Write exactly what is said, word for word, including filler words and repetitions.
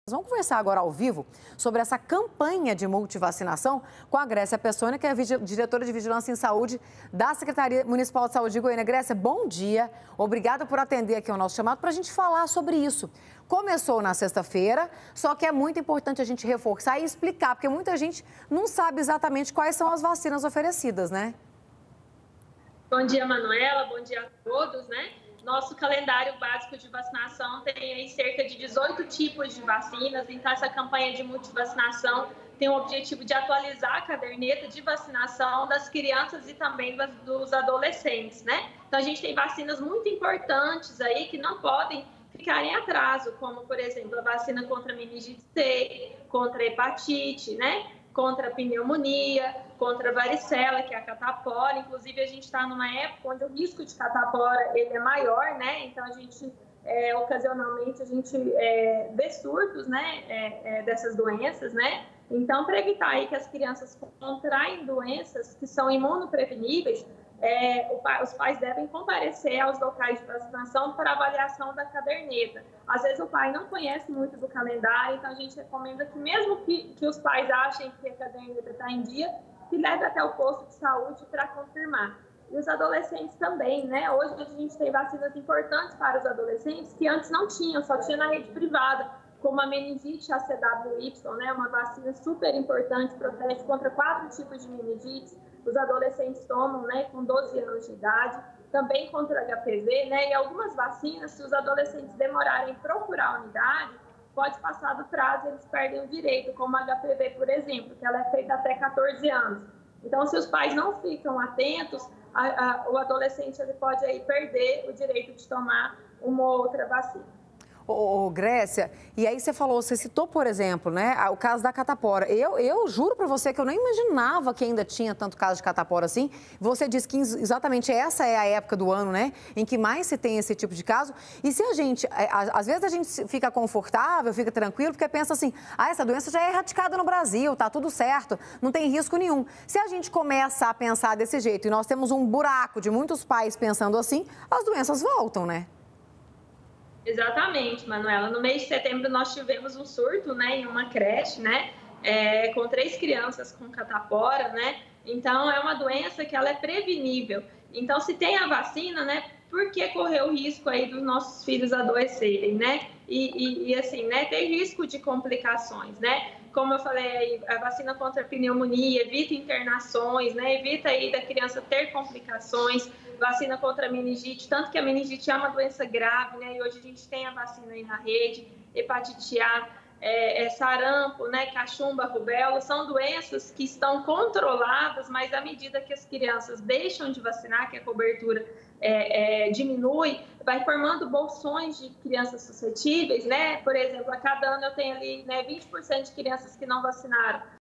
Vamos conversar agora ao vivo sobre essa campanha de multivacinação com a Grécia Pessoni, que é a diretora de Vigilância em Saúde da Secretaria Municipal de Saúde de Goiânia. Grécia, bom dia. Obrigada por atender aqui ao nosso chamado para a gente falar sobre isso. Começou na sexta-feira, só que é muito importante a gente reforçar e explicar, porque muita gente não sabe exatamente quais são as vacinas oferecidas, né? Bom dia, Manuela. Bom dia a todos, né? Nosso calendário básico de vacinação tem aí cerca de dezoito tipos de vacinas, então essa campanha de multivacinação tem o objetivo de atualizar a caderneta de vacinação das crianças e também dos adolescentes, né? Então a gente tem vacinas muito importantes aí que não podem ficar em atraso, como, por exemplo, a vacina contra meningite C, contra hepatite, né? Contra a pneumonia, contra a varicela, que é a catapora. Inclusive, a gente está numa época onde o risco de catapora ele é maior, né? Então, a gente, é, ocasionalmente, a gente é, vê surtos, né, é, é, dessas doenças, né? Então, para evitar aí que as crianças contraem doenças que são imunopreveníveis, É, os pais devem comparecer aos locais de vacinação para avaliação da caderneta. Às vezes o pai não conhece muito do calendário, então a gente recomenda que mesmo que, que os pais achem que a caderneta está em dia, que leve até o posto de saúde para confirmar. E os adolescentes também, né? Hoje a gente tem vacinas importantes para os adolescentes que antes não tinham, só tinha na rede privada, como a meningite A C W Y, né? Uma vacina super importante, protege contra quatro tipos de meningite. Os adolescentes tomam, né, com doze anos de idade, também contra H P V, né, e algumas vacinas, se os adolescentes demorarem em procurar a unidade, pode passar do prazo, eles perdem o direito, como a H P V, por exemplo, que ela é feita até quatorze anos. Então, se os pais não ficam atentos, a, a, o adolescente ele pode aí perder o direito de tomar uma ou outra vacina. Ô, ô, Grécia, e aí você falou, você citou, por exemplo, né, o caso da catapora. Eu, eu juro para você que eu nem imaginava que ainda tinha tanto caso de catapora assim. Você disse que exatamente essa é a época do ano, né, em que mais se tem esse tipo de caso. E se a gente, às vezes a gente fica confortável, fica tranquilo, porque pensa assim, ah, essa doença já é erradicada no Brasil, tá tudo certo, não tem risco nenhum. Se a gente começa a pensar desse jeito e nós temos um buraco de muitos pais pensando assim, as doenças voltam, né? Exatamente, Manuela. No mês de setembro nós tivemos um surto, né, em uma creche, né, é, com três crianças com catapora, né. Então é uma doença que ela é prevenível. Então se tem a vacina, né, por que correr o risco aí dos nossos filhos adoecerem, né? E, e, e assim, né, tem risco de complicações, né? Como eu falei, a vacina contra a pneumonia evita internações, né? Evita aí da criança ter complicações. Vacina contra a meningite, tanto que a meningite é uma doença grave, né? E hoje a gente tem a vacina aí na rede, hepatite A, é, é, sarampo, né? Cachumba, rubéola, são doenças que estão controladas, mas à medida que as crianças deixam de vacinar, que a cobertura é, é, diminui, vai formando bolsões de crianças suscetíveis, né? Por exemplo, a cada ano eu tenho ali, né, vinte por cento de crianças que não vacinaram.